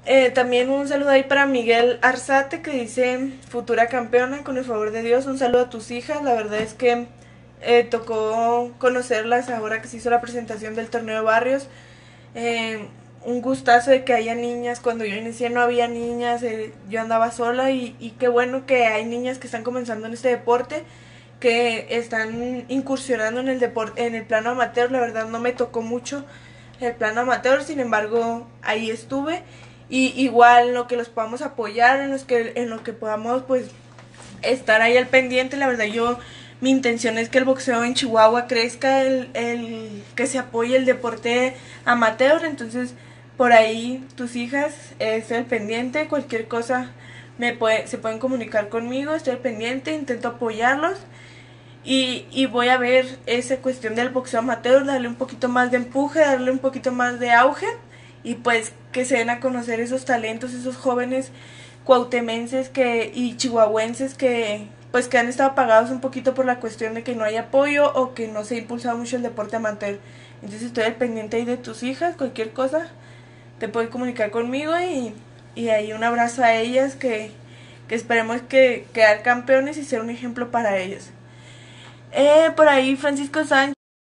También un saludo ahí para Miguel Arzate, que dice futura campeona, con el favor de Dios. Un saludo a tus hijas. La verdad es que tocó conocerlas ahora que se hizo la presentación del torneo de barrios. Eh, un gustazo de que haya niñas. Cuando yo inicié no había niñas, yo andaba sola y qué bueno que hay niñas que están comenzando en este deporte, que están incursionando en el deporte, en el plano amateur. La verdad no me tocó mucho el plano amateur, sin embargo ahí estuve, y igual en lo que los podamos apoyar, en lo que podamos pues estar ahí al pendiente. La verdad yo, mi intención es que el boxeo en Chihuahua crezca, que se apoye el deporte amateur. Entonces por ahí tus hijas, estoy al pendiente, cualquier cosa se pueden comunicar conmigo, estoy al pendiente, intento apoyarlos. Y voy a ver esa cuestión del boxeo amateur, darle un poquito más de empuje, darle un poquito más de auge, y pues que se den a conocer esos talentos, esos jóvenes cuautemenses y chihuahuenses que pues que han estado apagados un poquito por la cuestión de que no hay apoyo o que no se ha impulsado mucho el deporte amateur. Entonces estoy al pendiente ahí de tus hijas, cualquier cosa te puedes comunicar conmigo, y ahí un abrazo a ellas, que esperemos que quedar campeones y ser un ejemplo para ellas. Por ahí Francisco Sánchez